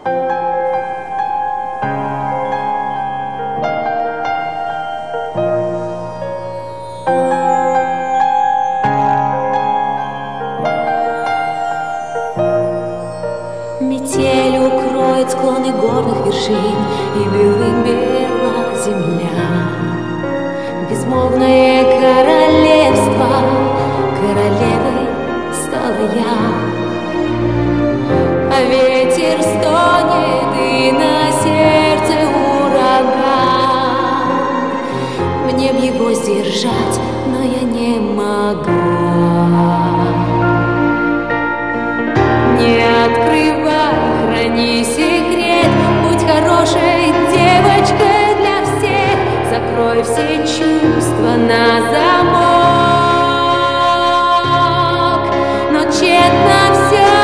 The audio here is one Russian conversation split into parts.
Метель укроет склоны горных вершин, и белым бела земля. Безмолвное королевство, королевой стала я. А ветер стонет, и на сердце ураган. Мне б его сдержать, но я не могла. Не открывай, храни секрет, будь хорошей девочкой для всех. Закрой все чувства на замок, но тщетно все.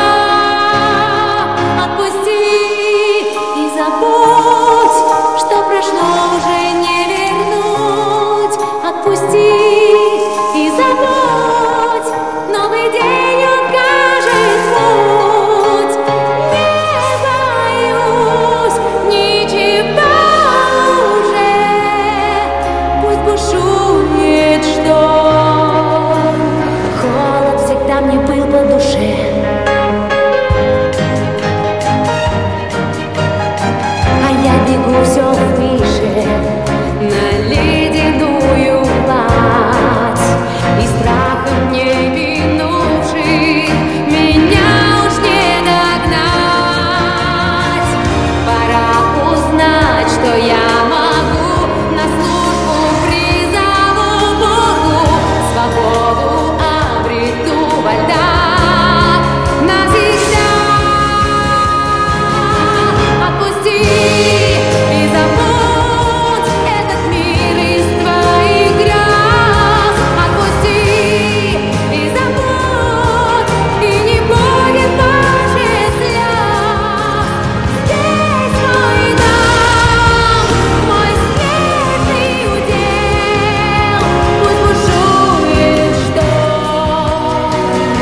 Отпусти и забудь, что прошло, уже не вернуть. Отпусти и забудь, новый день укажет путь. Не боюсь ничего уже, пусть бушует шторм. Холод всегда мне был по душе. А я бегу все выше на ледяную гладь, и страхом не минувший меня уж не догнать. Пора узнать, что я могу, на службу призову Богу, свободу обрету во льдах навсегда. Отпусти и забудь этот мир из твоих грез. Отпусти и забудь, и не будет больше слез. Здесь мой дом, мой смертный удел, пусть бушует шторм.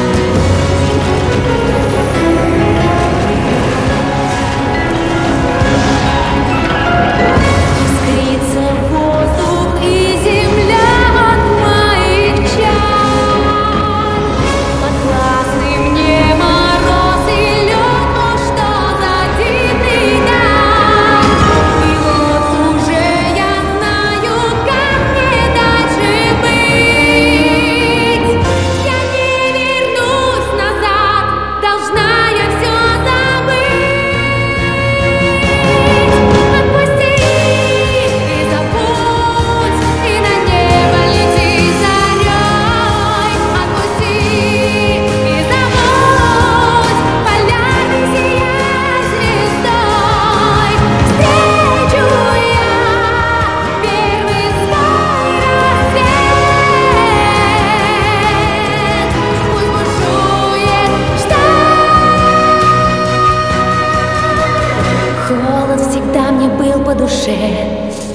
Искрится воздух и земля от моих чар. Подвластный мне мороз и лед, но что за дивный дар. И вот уже я знаю, как мне дальше быть. Я не вернусь назад, должна я все забыть. Отпусти и забудь, и на небо лети зарей. Отпусти и забудь, полями сияй звездой. Встречу я первый свой рассвет, пусть бушует шторм. Холод всегда мне был по душе.